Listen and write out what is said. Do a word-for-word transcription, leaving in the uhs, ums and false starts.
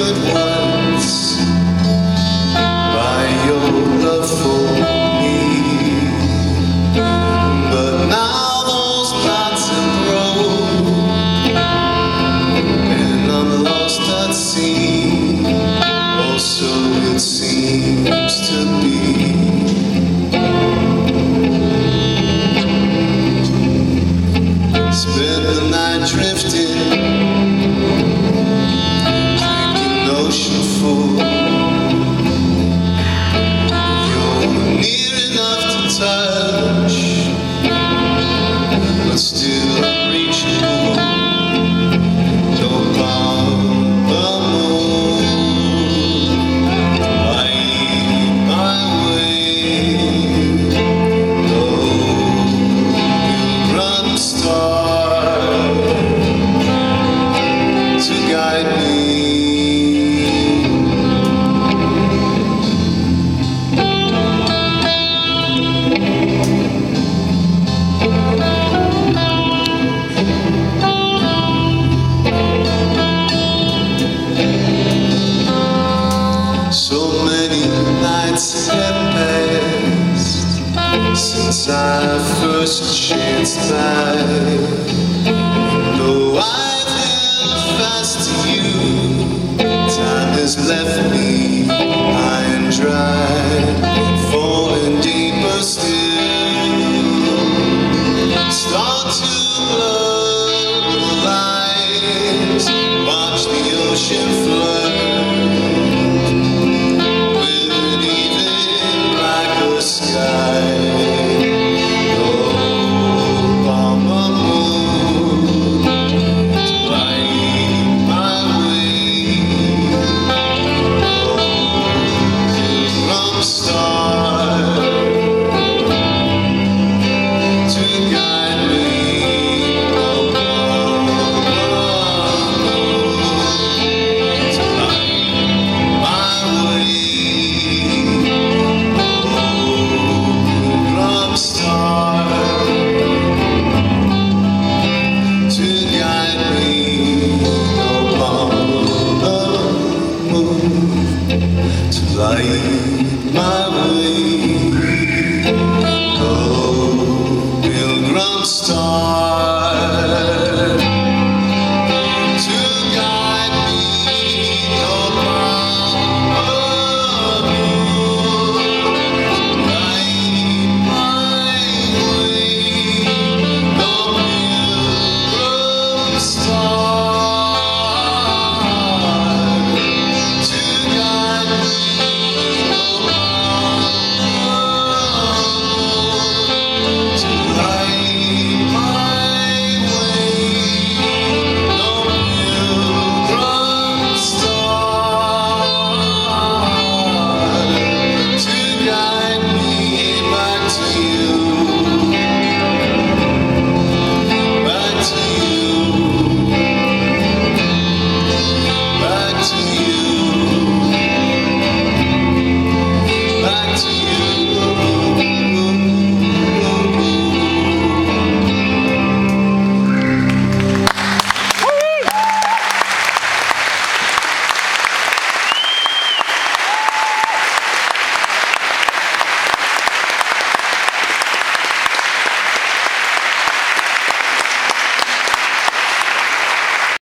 remembered once by your love for me, but now those knots are broke and I'm lost at sea. Oh, so it seems to be. Spent the night drifting, drinking ocean full. You're near enough to touch, but still unreachable. Don't bother moon, I eat my way. Though pilgrim star to guide me. So many nights have passed since I first chanced by. Though I've held fast to you, time has left me high and dry, falling deeper still. Start to blur the lines, watch the ocean flood with an even blacker sky. To light my way.